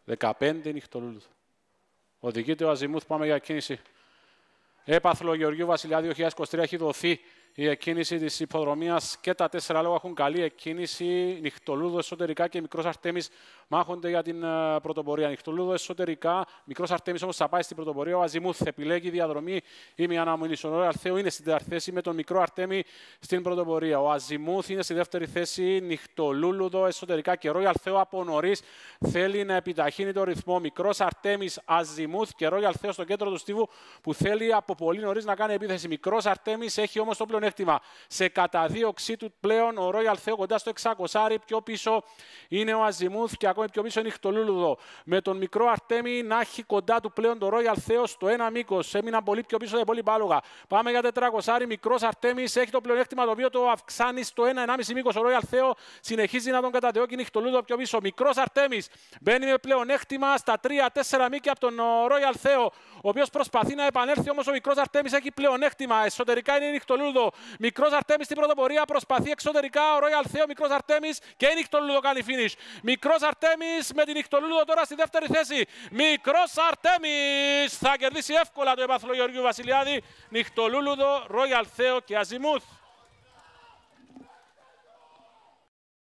15 Νυχτολούλουδο. Οδηγείται ο Αζιμούθ, πάμε για κίνηση. Έπαθλο Γεωργίου Βασιλιά 2023 έχει δοθεί η εκκίνηση της υποδρομίας και τα 4 λόγια έχουν καλή εκκίνηση. Νυχτολούδο εσωτερικά και Μικρός Αρτέμις μάχονται για την πρωτοπορία. Νυχτολούδο εσωτερικά, Μικρός Αρτέμις όμως θα πάει στην πρωτοπορία. Ο Αζιμούθ επιλέγει διαδρομή ή μια αναμονή. Ο Ρόι Αλθέο είναι στην τέταρτη θέση με τον Μικρό Αρτέμι στην πρωτοπορία. Ο Αζιμούθ είναι στη δεύτερη θέση. Νυχτολούλουδο εσωτερικά και Ρόι Αλθέο από νωρίς θέλει να επιταχύνει το ρυθμό. Μικρός Αρτέμις, Αζιμούθ και Ρόι Αλθέο στο κέντρο του στίβου που θέλει από πολύ νωρίς να κάνει επίθεση. Μικρός Αρτέμις έχει όμως το πλεονέκτημα. Σε καταδίωξή του πλέον ο Ρόι Αλθέο κοντά στο 600. Πιο πίσω είναι ο Αζιμούθ και ακόμη πιο πίσω είναι η Νυχτολούλουδο. Με τον Μικρό Αρτέμι να έχει κοντά του πλέον το Ρόι Αλθέο στο ένα μήκος. Έμειναν πολύ πιο πίσω τα υπόλοιπα άλογα. Πάμε για 400. Μικρός Αρτέμις έχει το πλεονέκτημα το οποίο το αυξάνει στο 1,5 μήκος. Ο Ρόι Αλθέο συνεχίζει να τον καταδιώκει. Νυχτολούλουδο πιο πίσω. Μικρός Αρτέμις μπαίνει με πλεονέκτημα στα 3-4 μήκη από τον Ρόι Αλθέο, ο οποίος προσπαθεί να επανέλθει όμως ο Μικρός Αρτέμις έχει πλεονέκτημα. Εσωτερικά είναι η Νυχτολούλουδο. Μικρός Αρτέμις στην πρωτοπορία προσπαθεί εξωτερικά. Ο Ρόι Αλθέο, Μικρός Αρτέμις και η Νυχτολούλουδο κάνει finish. Μικρός Αρτέμις με την Νυχτολούλουδο τώρα στη δεύτερη θέση. Μικρός Αρτέμις θα κερδίσει εύκολα το έπαθλο Γεωργίου Βασιλιάδη. Νυχτολούλουδο, Ρόι Αλθέο και Αζιμούθ.